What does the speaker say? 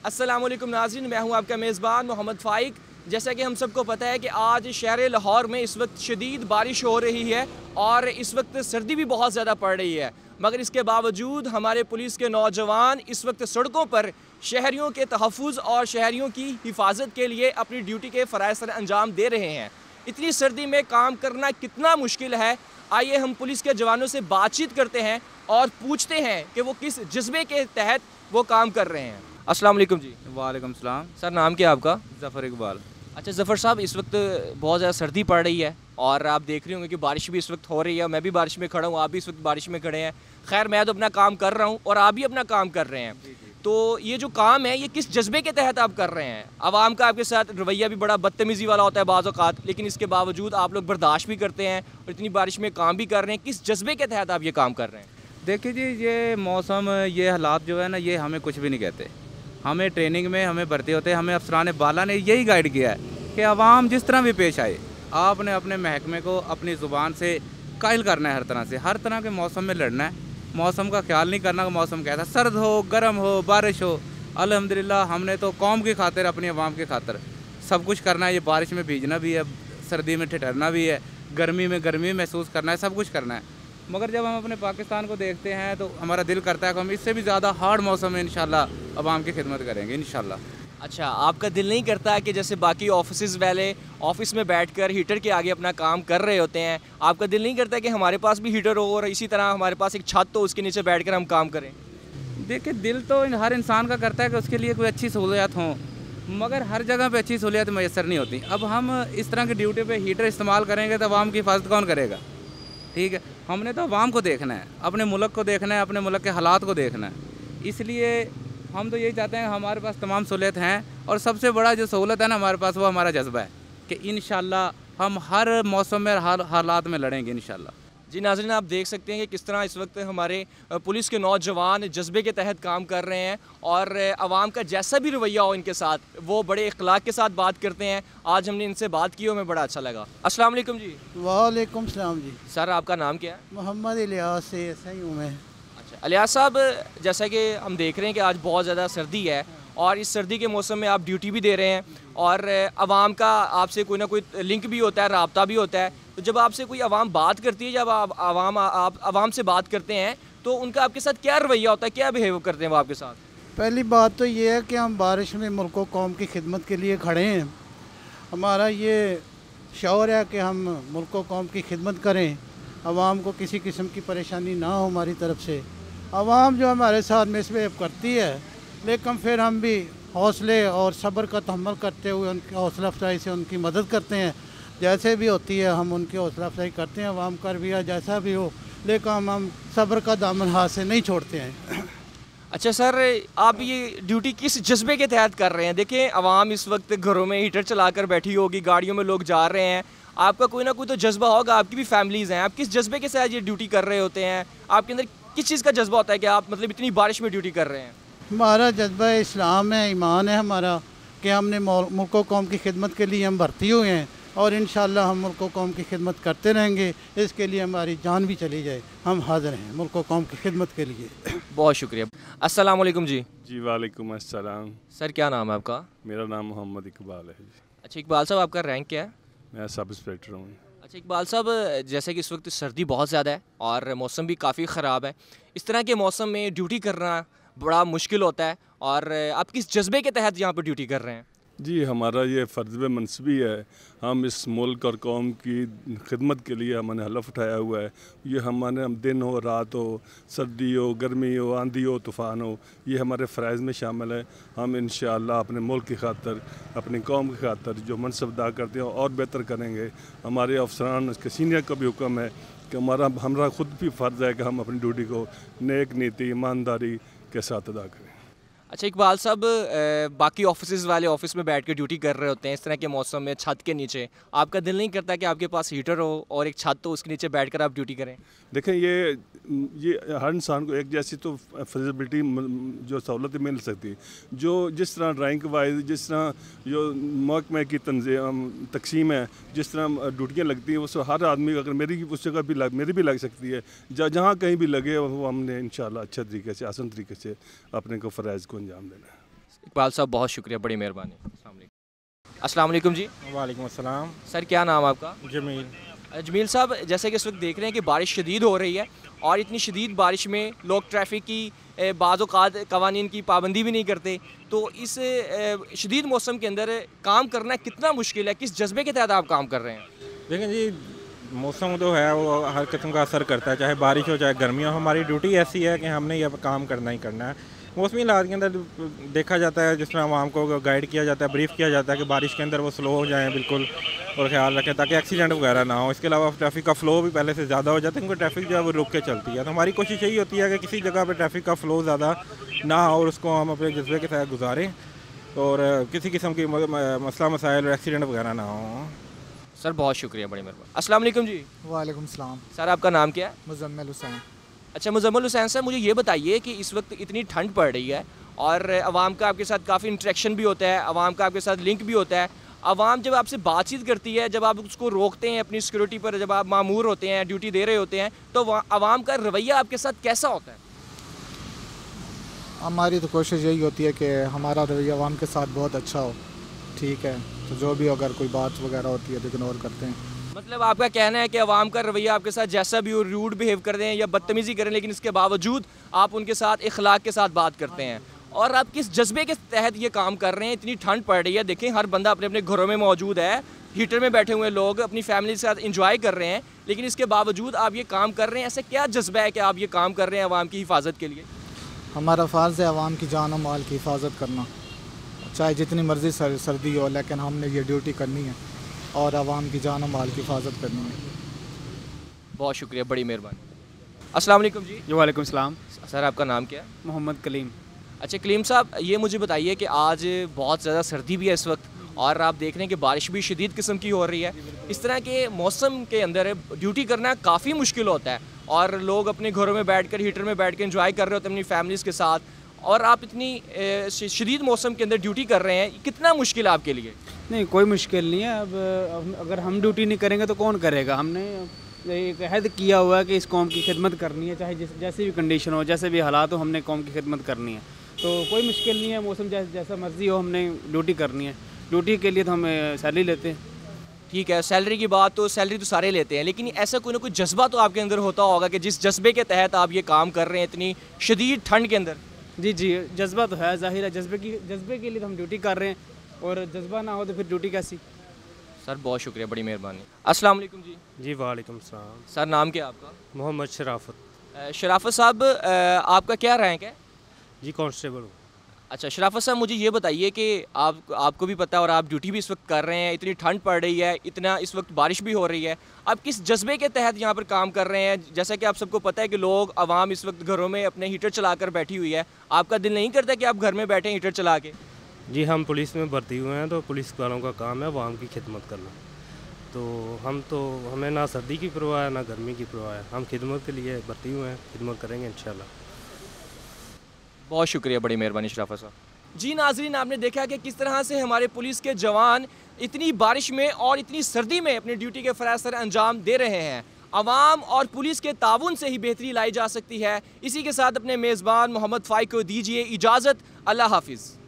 अस्सलाम वालेकुम नाज़रीन, मैं हूं आपका मेज़बान मोहम्मद फ़ाइक। जैसा कि हम सबको पता है कि आज शहर लाहौर में इस वक्त शदीद बारिश हो रही है और इस वक्त सर्दी भी बहुत ज़्यादा पड़ रही है, मगर इसके बावजूद हमारे पुलिस के नौजवान इस वक्त सड़कों पर शहरियों के तहफ़्फ़ुज़ और शहरियों की हिफाजत के लिए अपनी ड्यूटी के फ़राइज़ सर अंजाम दे रहे हैं। इतनी सर्दी में काम करना कितना मुश्किल है, आइए हम पुलिस के जवानों से बातचीत करते हैं और पूछते हैं कि वो किस जज्बे के तहत वो काम कर रहे हैं। अस्सलाम वालेकुम जी। वालेकुम सलाम। सर, नाम क्या है आपका? ज़फ़र इकबाल। अच्छा ज़फ़र साहब, इस वक्त बहुत ज़्यादा सर्दी पड़ रही है और आप देख रहे होंगे कि बारिश भी इस वक्त हो रही है। मैं भी बारिश में खड़ा हूँ, आप भी इस वक्त बारिश में खड़े हैं। खैर, मैं तो अपना काम कर रहा हूँ और आप भी अपना काम कर रहे हैं। तो ये जो काम है, ये किस जज्बे के तहत आप कर रहे हैं? आवाम का आपके साथ रवैया भी बड़ा बदतमीज़ी वाला होता है बाज़ औक़ात, लेकिन इसके बावजूद आप लोग बर्दाश्त भी करते हैं और इतनी बारिश में काम भी कर रहे हैं। किस जज्बे के तहत आप ये काम कर रहे हैं? देखिए जी, ये मौसम, ये हालात जो है ना, ये हमें कुछ भी नहीं कहते। हमें ट्रेनिंग में हमें भर्ती होते हैं, हमें अफसरान बाला ने यही गाइड किया है कि आवाम जिस तरह भी पेश आए, आपने अपने महकमे को अपनी ज़ुबान से कायल करना है। हर तरह के मौसम में लड़ना है। मौसम का ख्याल नहीं करना कि मौसम कैसा, सर्द हो, गर्म हो, बारिश हो। अल्हम्दुलिल्लाह हमने तो कौम की खातिर, अपनी आवाम की खातिर सब कुछ करना है। ये बारिश में भीगना भी है, सर्दी में ठिठरना भी है, गर्मी में गर्मी महसूस करना है, सब कुछ करना है। मगर जब हम अपने पाकिस्तान को देखते हैं तो हमारा दिल करता है कि हम इससे भी ज़्यादा हार्ड मौसम में इंशाल्लाह आवाम की खिदमत करेंगे इंशाल्लाह। अच्छा, आपका दिल नहीं करता कि जैसे बाकी ऑफिस वाले ऑफिस में बैठकर हीटर के आगे अपना काम कर रहे होते हैं, आपका दिल नहीं करता कि हमारे पास भी हीटर हो और इसी तरह हमारे पास एक छत हो, उसके नीचे बैठकर हम काम करें? देखिए, दिल तो हर इंसान का करता है कि उसके लिए कोई अच्छी सहूलियत हों, मगर हर जगह पे अच्छी सहूलियत मैसर नहीं होती। अब हम इस तरह की ड्यूटी पे हीटर इस्तेमाल करेंगे तो आवाम की हिफाजत कौन करेगा? ठीक है, हमने तो आवाम को देखना है, अपने मुल्क को देखना है, अपने मुल्क के हालात को देखना है। इसलिए हम तो यही चाहते हैं कि हमारे पास तमाम सहूलियत हैं और सबसे बड़ा जो सहूलत है ना हमारे पास, वो हमारा जज्बा है कि इंशाल्लाह हम हर मौसम में, हर हालात में लड़ेंगे इंशाल्लाह। जी नाज़रीन, आप देख सकते हैं कि किस तरह इस वक्त हमारे पुलिस के नौजवान जज्बे के तहत काम कर रहे हैं और आवाम का जैसा भी रवैया हो इनके साथ, वो बड़े इखलाक के साथ बात करते हैं। आज हमने इनसे बात की, हमें बड़ा अच्छा लगा। अस्सलाम वालेकुम जी। वालेकुम सलाम जी। सर, आपका नाम क्या है? मोहम्मद इलियास से ऐसा ही हूँ मैं। अच्छा इलियास साहब, जैसा कि हम देख रहे हैं कि आज बहुत ज़्यादा सर्दी है और इस सर्दी के मौसम में आप ड्यूटी भी दे रहे हैं और आवाम का आपसे कोई ना कोई लिंक भी होता है, राब्ता भी होता है। तो जब आपसे कोई आवाम बात करती है, जब आप आवाम से बात करते हैं, तो उनका आपके साथ क्या रवैया होता है, क्या बिहेव करते हैं वो आपके साथ? पहली बात तो ये है कि हम बारिश में मुल्क व कौम की खिदमत के लिए खड़े हैं। हमारा ये शौर है कि हम मुल्क व कौम की खिदमत करें, आवाम को किसी किस्म की परेशानी ना हो हमारी तरफ से। आवाम जो हमारे साथ मिसबिहेव करती है, लेकिन फिर हम भी हौसले और सब्र का तहम्मुल करते हुए उनकी हौसला अफजाई से उनकी मदद करते हैं। जैसे भी होती है हम उनकी हौसला अफजाई करते हैं, आवाम का रवैया जैसा भी हो, लेकिन हम सब्र का दामन हाथ से नहीं छोड़ते हैं। अच्छा सर, आप ये ड्यूटी किस जज्बे के तहत कर रहे हैं? देखिए, आवाम इस वक्त घरों में हीटर चलाकर बैठी होगी, गाड़ियों में लोग जा रहे हैं, आपका कोई ना कोई तो जज्बा होगा, आपकी भी फैमिलीज़ हैं। आप किस जज्बे के साथ ये ड्यूटी कर रहे होते हैं? आपके अंदर किस चीज़ का जज्बा होता है कि आप मतलब इतनी बारिश में ड्यूटी कर रहे हैं? हमारा जज्बा इस्लाम है, ईमान है हमारा कि हमने मुल्क व कौम की खिदमत के लिए हम भर्ती हुए हैं और इंशाल्लाह हम मुल्क व कौम की खिदमत करते रहेंगे। इसके लिए हमारी जान भी चली जाए, हम हाज़िर हैं मुल्क व कौम की खिदमत के लिए। बहुत शुक्रिया। अस्सलाम वालेकुम जी। जी वालेकुम अस्सलाम। सर, क्या नाम है आपका? मेरा नाम मोहम्मद इकबाल है जी। अच्छा इकबाल साहब, आपका रैंक क्या है? मैं सब इंस्पेक्टर हूँ। अच्छा इकबाल साहब, जैसे कि इस वक्त सर्दी बहुत ज़्यादा है और मौसम भी काफ़ी ख़राब है, इस तरह के मौसम में ड्यूटी करना बड़ा मुश्किल होता है और आप किस जज्बे के तहत यहाँ पर ड्यूटी कर रहे हैं? जी, हमारा ये फ़र्ज़ मनसबी है, हम इस मुल्क और कौम की खिदमत के लिए हमने हलफ उठाया हुआ है। ये हमारे दिन हो, रात हो, सर्दी हो, गर्मी हो, आंधी हो, तूफ़ान हो, ये हमारे फ़राइज़ में शामिल है। हम इंशाअल्लाह अपने मुल्क की खातिर, अपनी कौम की खातिर जो मनसब अदा करते हैं और बेहतर करेंगे। हमारे अफसरान के सीनियर का भी हुक्म है कि हमारा ख़ुद भी फ़र्ज़ है कि हम अपनी ड्यूटी को नेक नीति, ईमानदारी के साथ अदा करें। अच्छा इकबाल साहब, बाकी ऑफिस वाले ऑफिस में बैठ के ड्यूटी कर रहे होते हैं इस तरह के मौसम में छत के नीचे, आपका दिल नहीं करता कि आपके पास हीटर हो और एक छत हो, उसके नीचे बैठकर आप ड्यूटी करें? देखें, ये हर इंसान को एक जैसी तो फैसिलिटी जो सहूलत मिल सकती, जो जिस तरह रैंक वाइज, जिस तरह जो महकमे की तकसीम है, जिस तरह ड्यूटियाँ लगती हैं, उस हर आदमी अगर मेरी उस जगह भी मेरी भी लग सकती है, जहाँ कहीं भी लगे वो हमने इंशाल्लाह अच्छे तरीके से, आसान तरीके से अपने को फ़राइज़ को अंजाम देना है। इकबाल साहब बहुत शुक्रिया, बड़ी मेहरबानी। अस्सलाम वालेकुम जी। वालेकुम अस्सलाम। सर क्या नाम आपका? जमील। जमील साहब, जैसे कि इस वक्त देख रहे हैं कि बारिश शदीद हो रही है और इतनी शदीद बारिश में लोग ट्रैफिक की बाज़ औक़ात कवानीन की पाबंदी भी नहीं करते, तो इस शदीद मौसम के अंदर काम करना कितना मुश्किल है? किस जज्बे के तहत आप काम कर रहे हैं? देखें जी, मौसम तो है वो हर किस्म का असर करता है, चाहे बारिश हो चाहे गर्मी हो। हमारी ड्यूटी ऐसी है कि हमने ये काम करना ही करना है। मौसमी हालात के अंदर देखा जाता है, जिसमें आवाम को गाइड किया जाता है, ब्रीफ किया जाता है कि बारिश के अंदर वो स्लो हो जाएं बिल्कुल और ख्याल रखें ताकि एक्सीडेंट वगैरह ना हो। इसके अलावा ट्रैफिक का फ़्लो भी पहले से ज़्यादा हो जाता है, क्योंकि ट्रैफिक जो है वो रुक के चलती है। तो हमारी कोशिश यही होती है कि किसी जगह पर ट्रैफिक का फ़्लो ज़्यादा ना हो और उसको हम अपने जज्बे के साथ गुजारें और किसी किस्म की मसला मसाइल और एक्सीडेंट वगैरह ना हो। सर बहुत शुक्रिया, बड़ी मेहरबानी। अस्सलाम वालेकुम जी। वालेकुम सलाम। सर आपका नाम क्या है? मुजम्मिल हुसैन। अच्छा मुजम्मिल हुसैन साहब, मुझे ये बताइए कि इस वक्त इतनी ठंड पड़ रही है और आवाम का आपके साथ काफ़ी इंटरेक्शन भी होता है, आवाम का आपके साथ लिंक भी होता है। आवाम जब आपसे बातचीत करती है, जब आप उसको रोकते हैं अपनी सिक्योरिटी पर, जब आप मामूर होते हैं, ड्यूटी दे रहे होते हैं, तो आवाम का रवैया आपके साथ कैसा होता है? हमारी तो कोशिश यही होती है कि हमारा रवैया आवाम के साथ बहुत अच्छा हो। ठीक है, तो जो भी अगर कोई बात वगैरह होती है तो इग्नोर करते हैं। मतलब आपका कहना है कि आवाम का रवैया आपके साथ जैसा भी हो, रूड बिहेव कर दें या बदतमीज़ी करें, लेकिन इसके बावजूद आप उनके साथ इखलाक के साथ बात करते हैं। और आप किस जज्बे के तहत ये काम कर रहे हैं? इतनी ठंड पड़ रही है, देखें हर बंदा अपने अपने घरों में मौजूद है, हीटर में बैठे हुए लोग अपनी फैमिली के साथ इंजॉय कर रहे हैं, लेकिन इसके बावजूद आप ये काम कर रहे हैं। ऐसा क्या जज्बा है कि आप ये काम कर रहे हैं आवाम की हिफाजत के लिए? हमारा फ़र्ज़ है आवाम की जान और माल की हिफाजत करना, चाहे जितनी मर्ज़ी सर्दी हो, लेकिन हमने ये ड्यूटी करनी है और आवाम की जान और माल की हिफाजत करनी है। बहुत शुक्रिया, बड़ी मेहरबानी। अस्सलाम वालेकुम जी। जी वालेकुम सलाम। सर आपका नाम क्या है? मोहम्मद कलीम। अच्छा कलीम साहब, ये मुझे बताइए कि आज बहुत ज़्यादा सर्दी भी है इस वक्त और आप देख रहे हैं कि बारिश भी शदीद किस्म की हो रही है। इस तरह के मौसम के अंदर ड्यूटी करना काफ़ी मुश्किल होता है और लोग अपने घरों में बैठकर हीटर में बैठ कर एंजॉय कर रहे होते हैं अपनी फैमिलीज़ के साथ, और आप इतनी शदीद मौसम के अंदर ड्यूटी कर रहे हैं, कितना मुश्किल है आपके लिए? नहीं, कोई मुश्किल नहीं है। अब अगर हम ड्यूटी नहीं करेंगे तो कौन करेगा? हमने एक अहद किया हुआ है कि इस कौम की खिदमत करनी है, चाहे जैसी भी कंडीशन हो, जैसे भी हालात हो, हमने कौम की खिदमत करनी है। तो कोई मुश्किल नहीं है, मौसम जैसा मर्ज़ी हो, हमने ड्यूटी करनी है। ड्यूटी के लिए तो हम सैलरी लेते हैं। ठीक है, सैलरी की बात तो सैलरी तो सारे लेते हैं, लेकिन ऐसा कोई ना कोई जज्बा तो आपके अंदर होता होगा कि जिस जज्बे के तहत आप ये काम कर रहे हैं इतनी शदीद ठंड के अंदर। जी जी, जज्बा तो है, ज़ाहिर है। जज्बे के लिए तो हम ड्यूटी कर रहे हैं, और जज्बा ना हो तो फिर ड्यूटी कैसी? सर बहुत शुक्रिया, बड़ी मेहरबानी। अस्सलाम वालेकुम जी। जी वालेकुम सलाम। सर नाम क्या आपका? मोहम्मद शराफत। शराफत साहब, आपका क्या रैंक है? जी कांस्टेबल हूँ। अच्छा शराफत साहब, मुझे ये बताइए कि आपको भी पता है और आप ड्यूटी भी इस वक्त कर रहे हैं, इतनी ठंड पड़ रही है, इतना इस वक्त बारिश भी हो रही है, आप किस जज्बे के तहत यहाँ पर काम कर रहे हैं? जैसा कि आप सबको पता है कि लोग आवाम इस वक्त घरों में अपने हीटर चलाकर बैठी हुई है, आपका दिल नहीं करता कि आप घर में बैठे हीटर चला के? जी हम पुलिस में भर्ती हुए हैं, तो पुलिस वालों का काम है आवाम की खिदमत करना। तो हमें ना सर्दी की परवाह है ना गर्मी की परवाह है, हम खिदमत के लिए भर्ती हुए हैं, खिदमत करेंगे इंशाल्लाह। बहुत शुक्रिया, बड़ी मेहरबानी शराफत साहब। जी नाजरीन, आपने देखा कि किस तरह से हमारे पुलिस के जवान इतनी बारिश में और इतनी सर्दी में अपनी ड्यूटी के फ़राज़ सर अंजाम दे रहे हैं। आवाम और पुलिस के ताउन से ही बेहतरी लाई जा सकती है। इसी के साथ अपने मेज़बान मोहम्मद फ़ाइक को दीजिए इजाज़त। अल्लाह हाफिज़।